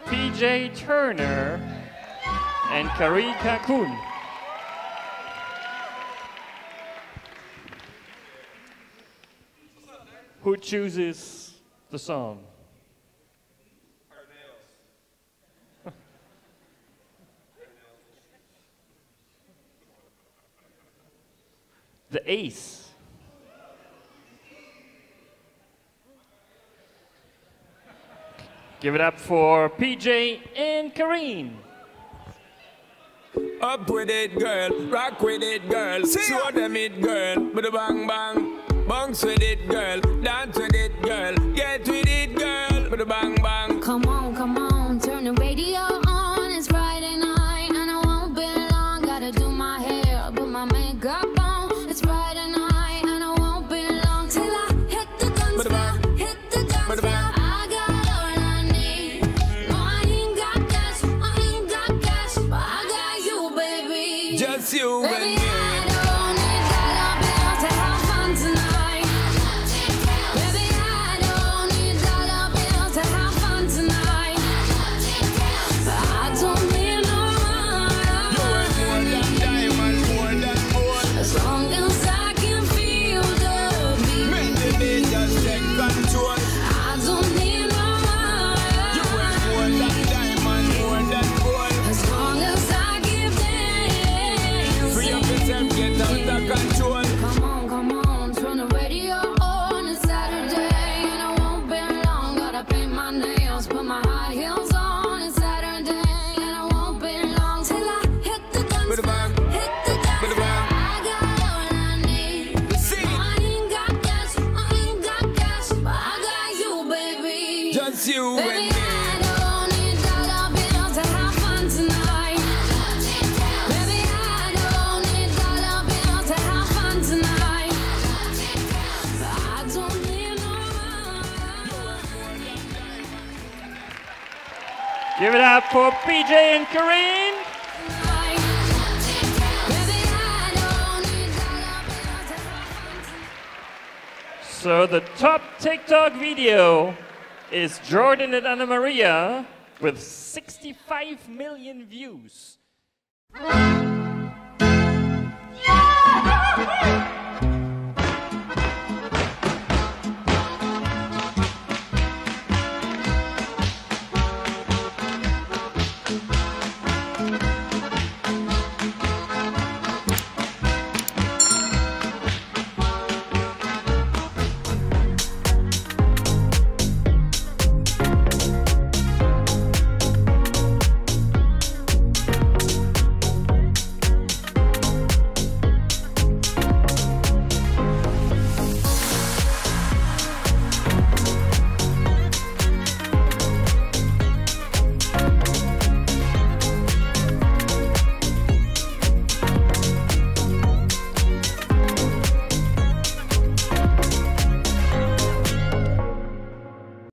PJ Turner and Karin Kakun. Who chooses the song? The ace. Give it up for PJ and Karin. Up with it, girl. Rock with it, girl. Show them it, girl. With a bang bang. Bounce with it, girl. Dance with it, girl. Get with it, girl. With a bang bang. Come on, turn the radio on. It's Friday night and I won't be long. Gotta do my hair, put my makeup on. It's Friday night and I won't be long till I hit the dance floor. Hit the dance floor. I got all I need. No, I ain't got cash, but I got you, baby. Just you and me. Give it up for PJ and Karin. So the top TikTok video is Jordan and Anna Maria with 65 million views. Yeah!